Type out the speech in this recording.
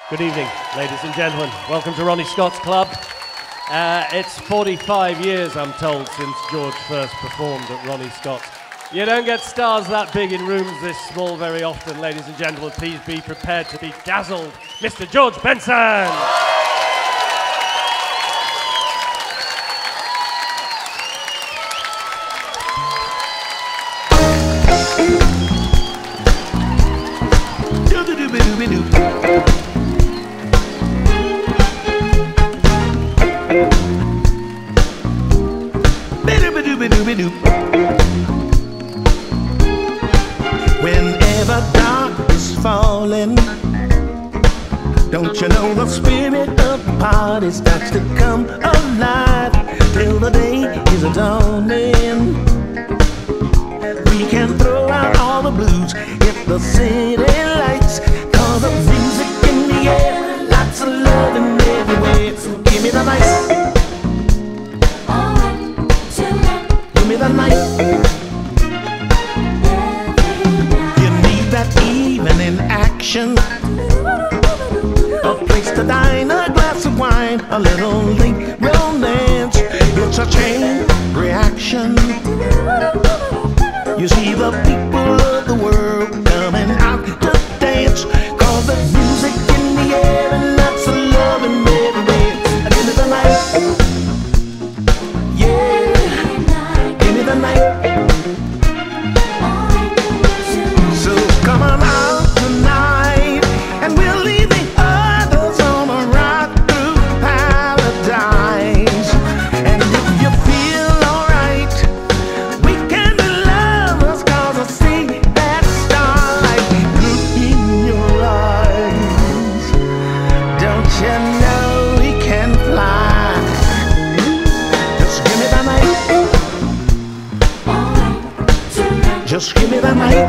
Good evening, ladies and gentlemen. Welcome to Ronnie Scott's Club. It's 45 years, I'm told, since George first performed at Ronnie Scott's. You don't get stars that big in rooms this small very often, ladies and gentlemen. Please be prepared to be dazzled. Mr. George Benson! Whenever dark is falling, don't you know the spirit of the party starts to come alive till the day is dawning. We can throw out all the blues, hit the city lights, cause the music in the air, lots of loving everywhere. So give me the night, give me the night. Evening action, a place to dine, a glass of wine, a little late romance. It's a chain reaction. You see the people of the world coming out to dance, cause the music in the air and lots of love and everywhere. Give me the night, yeah, give me the night. Come on out tonight, and we'll leave the others on the ride through paradise. And if you feel alright, we can be lovers, cause I see that starlight look in your eyes. Don't you know we can fly? Just give me the night. Just give me the night.